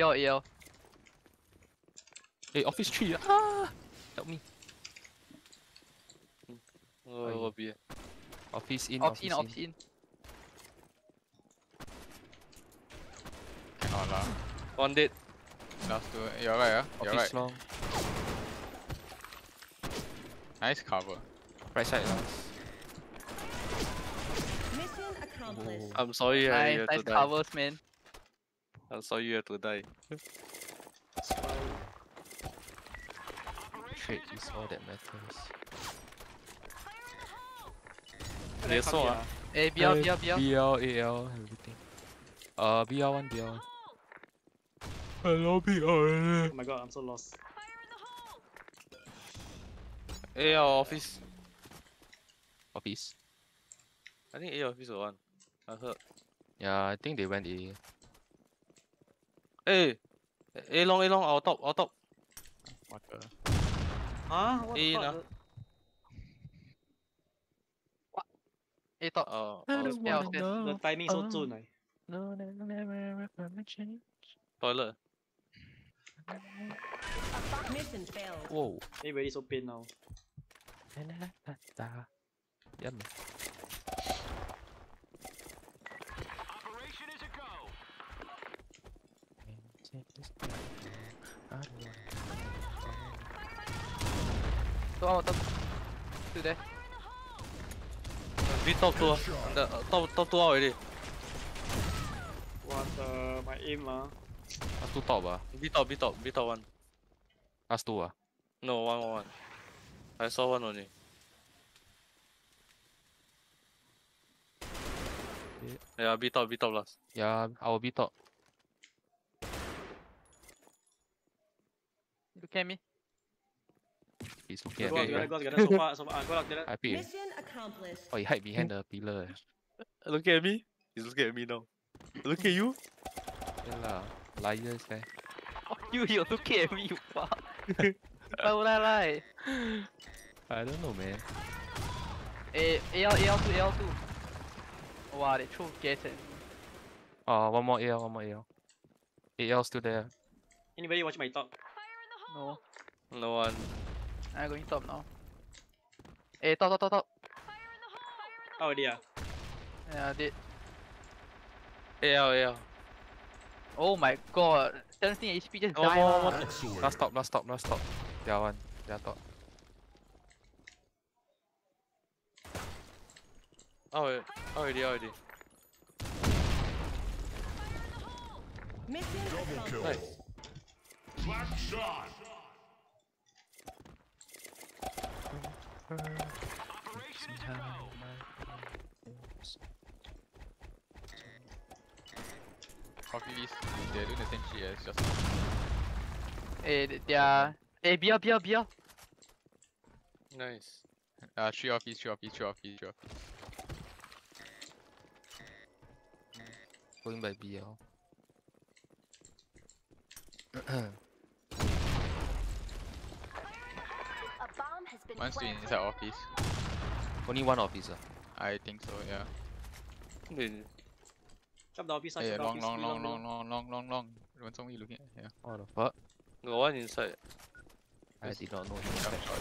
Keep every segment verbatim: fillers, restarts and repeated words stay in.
out, A L. Hey, office three. Ah! Help me. Oh, what be? Office in, Ops office in, in. ops in. Cannot lah. One dead. Last two. You're right, ah. You're Office right. long. Nice cover. Right side last. Mission accomplished. Oh. I'm sorry, uh, you Nice, have nice to die. covers, man. I'm sorry, you have to die. Trade is all that matters. They saw, ah. Hey, B L, B L, B L. B L, A L, everything. Uh, B L one, B L one. Hello, B L. Oh my god, I'm so lost. A our office. Office. I think A office or one. I heard. Yeah, I think they went A. Hey! A long, A long, our top, our top. What the? Huh? What Eh, the nah. fuck? A top. Uh, I uh, don't yeah, wanna okay. know. The timing so Oh. soon, eh? No, no, no, never, never, never change. toilet. Mission failed. Whoa. Everybody so pain now. Yeah, man. Two out, top. Two there. B top two. ah. The, uh, top, top two out already. What the... my aim, ah. Last two top ah. B top, B top, B top one. Last two ah. No, one, one, one. I saw one only. Yeah, B top, B top last. Yeah, our B top. Look at me. He's looking Go at out me. together, right? go out together. So far, so far. Ah, go out together. I pick him. Mission accomplished. Oh, he hide behind the pillar. eh. Look at me. He's looking at me now. Look at you. Yeah lah. Liars guy. Fuck you, you're looking at me, you fuck. Why would I lie? I don't know, man. A, A L, A L two, A L two. Wow, they threw gas at me. Oh, one more A L, one more A L. A L still there. Anybody watch my top? No, No one. I'm going top now. Hey, top, top, top, top. How already, ah? Yeah, I did. A L, A L. Oh my god. seventeen H P just Oh, die oh, lah. oh. Last stop, last stop, last stop. Yeah, one. Yeah, top. Oh, wait. Already, already. Mission accomplished. Nice. Black shot. Office. They're doing the same shit as just. Hey, th- they are. Hey, B L, B L, B L. Nice. Uh, three office, three office, three office, three office. Going by B L. One still inside office. Only one officer. I think so, yeah. Wait, Jump the office, ah, Hey, jump the long, office. long, long, below, long, long, long, long, long. What's only looking at? Yeah. What the fuck? got one inside. I did not know. Jump shot.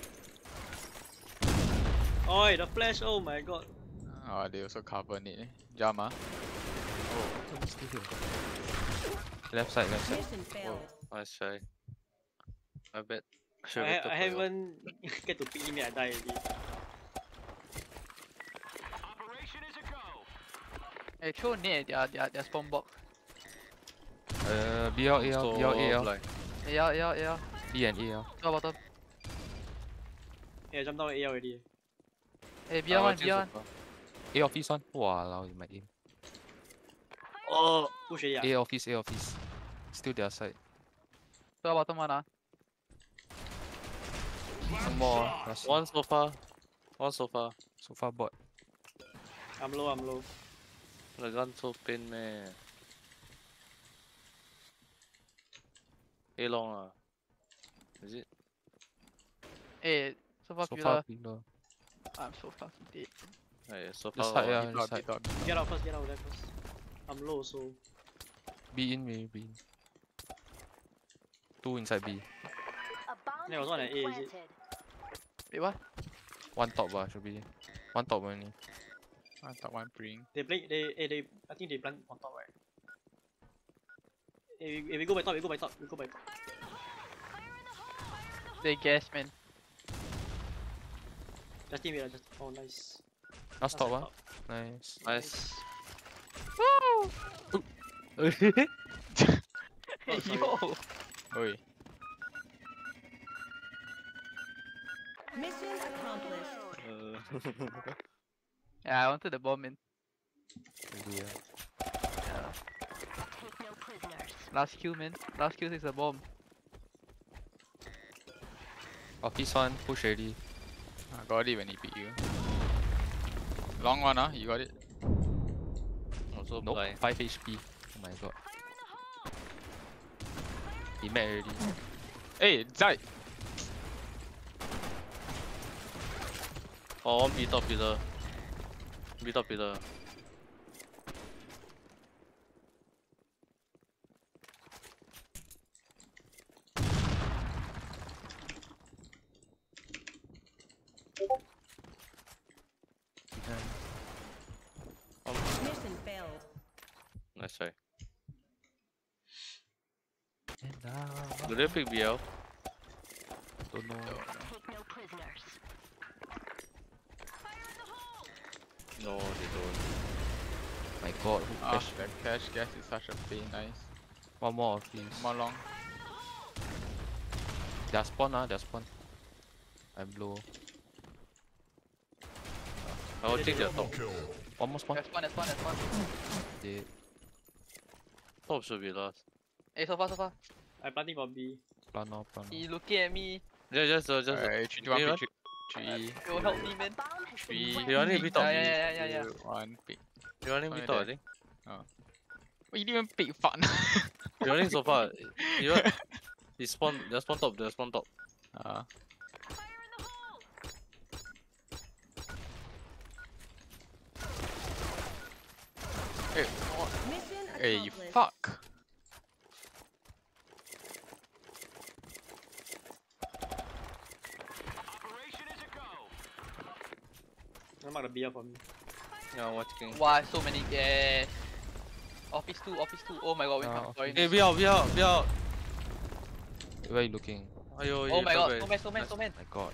below. Oi, the flash, oh my god. Oh, they also cover it. Eh? Jump, ah. Oh, still here. Left side, left side. Mission failed. Nice try. I bet. I, Should've ha waited I for you. haven't get to pick him yet, I die already. Hey, throw nade, their, their, their spawn box. Uh, B L, A L, So B L, A L. blind. A L, A L, A L. B and A L. Top, bottom. Yeah, jump down A L already. Hey, B Ah, L one, watching B L so one. far. A office one. Wow, you might aim. Oh, push already, A ah. office, A office. Still their side. Top, bottom one, ah. One more. Last One so far. One so far. So far bot. I'm low, I'm low. The gun so pain, man. A long ah. Is it? Hey, so far, So pillar. far pillar. I'm so fucking dead. Yeah, so This far. side, got yeah. one. this Dot, side. dot. Get out first, get out there first. I'm low, so. Be in, maybe. Two inside B. A bomb Yeah, it was has one been at A, is it? planted. Wait, what? One top bar should be. One top only. I thought one bring. They play. They. eh, They. I think they plant on top, right? If we, if we go by top, we go by top. We go by top. They gas, man. Just team it. Just. Oh, nice. Last That's top the ah. Nice. Nice. Oh, sorry. Yo! Oi. Mission accomplished. Uh, Yeah, I wanted the bomb in. Really, yeah. Take no prisoners. Last kill, man. Last kill is the bomb. Office one, push already. I got it when he beat you. Long one, ah. You got it. also Nope, blind. five H P. Oh my god. He met already. Hey, Zai. Oh, one B top pillar. B top pillar. Mission failed. Nice try. And now, Do they pick B L? don't know. Take no prisoners. No, they don't. My god, who Ah, cash? that cash gas is such a pain. Nice. One more office. More long. Their spawn ah, their spawn. I'm low. I will take their top. Double kill. One more spawn. That's one, that's one, that's one. Dead. Top should be last. Hey, so far, so far. I'm planting for B. Plan off, plan He looking at me. Yeah, just, uh, just. Alright, three, two, one, B one? pick. Three, Yo, help me, man. Bomb has Three. been You only planted. B top. Yeah, yeah, yeah, yeah, yeah. two, one, pick. You only B Only top, I there. think. Oh, you didn't even pick fun. You only so far. You want? He spawn. They spawn top. They spawn top. uh, hey, what? Mission Hey, you accomplished. fuck. I'm not gonna B up for me. Yeah, I'm watching. Wow, so many gas. Office two, office two. Oh my god, wait, Ah, I'm sorry. Hey, B out, B out, B out. Where are you looking? Ayo, Oh you my top god, right. so man, so man, so man. My god.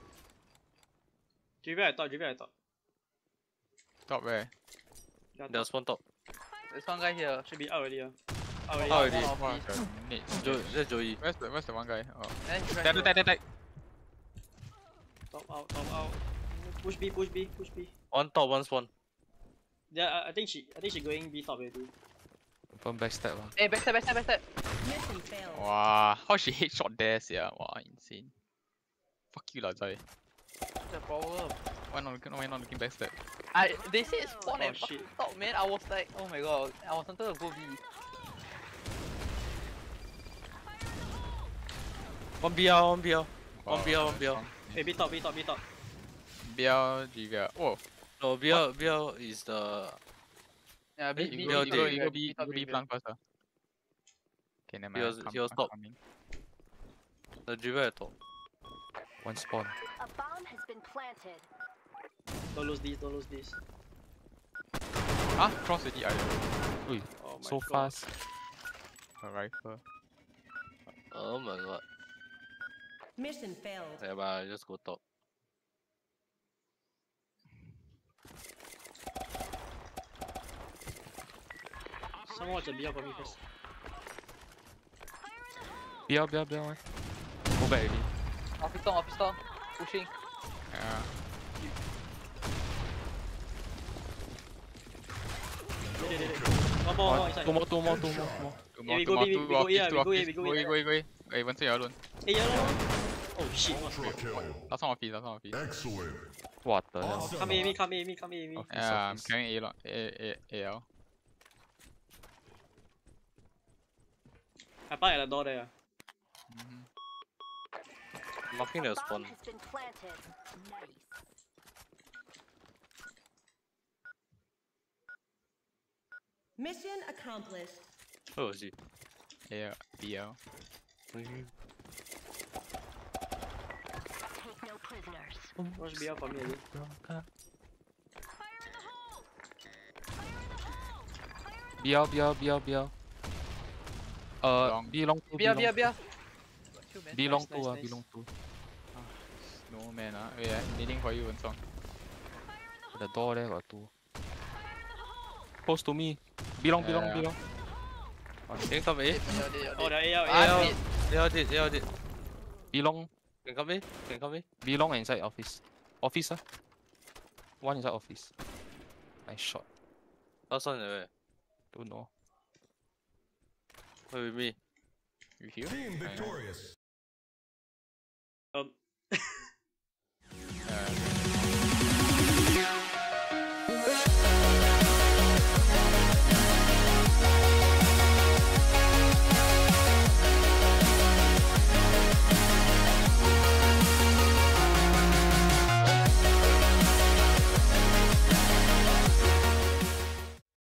G V I thought. G V I thought. Top where? Yeah, They spawn top. There's one guy here. should be out already. Uh. Out already. Out already. One off Fuck, me. uh, nades. Jo that's Joey. Where's the where's the one guy? Oh, Eh, he's right dead, here. dead, dead, dead. Top out. Top out. Push B. Push B. Push B. One top, one spawn. Yeah, I, I think she. I think she going B top already. Confirm backstab ah. Hey, backstab, backstab, backstab. Mission failed. Wow, how she headshot there, yeah. Wow, insane. Fuck you, lah, Zai. What's the problem? Why not looking? Why not looking backstab? I, they said spawn Oh, and fucking shit. top, man. I was like, oh my god. I was tempted to go B. One B L, one B L. One B L, one B L. Hey, B top. B top. B top. B L, G V R. Oh, No, B L, B L is the. Yeah, B, Eh, B, you B, go- B, you go- B, you go B, B, top, go B, B B. plant first. ah. Okay, never He mind. was- I'm he was I'm top. coming. The driver at top. One spawn. A bomb has been planted. Don't lose these. Don't lose these. Ah, cross already. I Ui, Oh my so god. fast. a rifle. Oh my god. Mission failed. Yeah, but I just go top. Someone watch a B up for me first. B L, B L, B L one. Go back already. Office door, office door. Pushing. Yeah. Wait, wait, wait, wait. One more, one more inside. Two more, two more, two more, two more. Two Yeah, more, we two go more, B, we- two we go office, A, two we go A, office. we go Go A. A, go A, go A. Wait, one second, alone. Hey, yellow. Oh shit. Ultra kill. Last one office, last one office. Excellent. What the hell? Awesome. Come A, me, come A, me, come A, me. Office, Yeah, I'm office. carrying A, lo- A, A, A L. I park at the door there. Mhm. Marking A the bomb spawn. has been planted. Nice. Mission accomplished. Oh, is he? A L, B L. Take no prisoners. Watch B out for me again. B L, B L, B L, B L. Uh, Long. B long two, Bia, B bia, long bia. Two, man. B long Nice, two, nice, ah, nice. B long two. No man, ah. Wait, I'm needing for you, Wensong. The door there got two. Close to me. B long, B long, Yeah. B long. Can come A. Oh, the A out, A Ah, out. mid. A out it, A out it. B long, Can come A. Can come A. B long inside office. Office, ah. One inside office. Nice shot. Last one where? Don't know. Where with me? You here? Team I know. victorious.